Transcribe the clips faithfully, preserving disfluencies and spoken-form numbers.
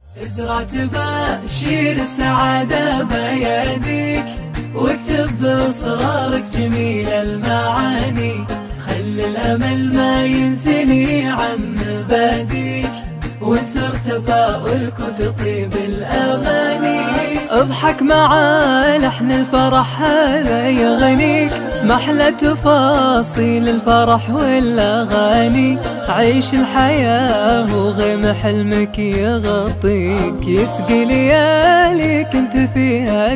ازرع تباشير السعادة بيديك، واكتب بإصرارك جميل المعاني، خلي الأمل ما ينثني عن مباديك، وانثر تفاؤلك وتطيب الأغاني. اضحك مع لحن الفرح هذا يغنيك، محلى تفاصيل الفرح والأغاني، عيش الحياة وغيم حلمك يغطيك، يسقي لياليك انت فيها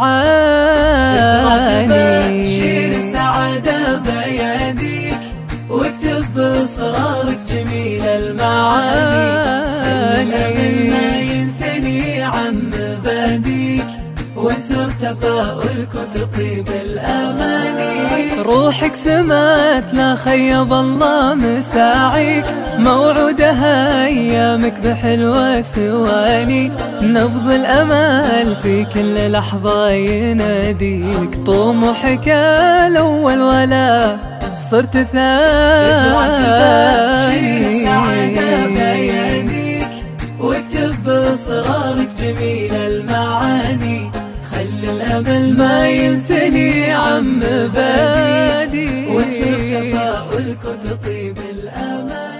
تعاني. شير السعادة بيديك، واكتب بإصرارك جميل المعاني، خلي ما ينثني عن مباديك، وانثر تفاؤلك وتطيب الأماني. روحك سمات لا خيب الله مساعيك، موعودها أيامك بحلوة ثواني، نبض الأمل في كل لحظة يناديك، طموحك الأول ولا صرت ثاني. واكتب بإصرارك جميل المعاني، خلي الأمل ما ينثني عن مبادئ، وانثر تفاؤلك وتطيب الأمان.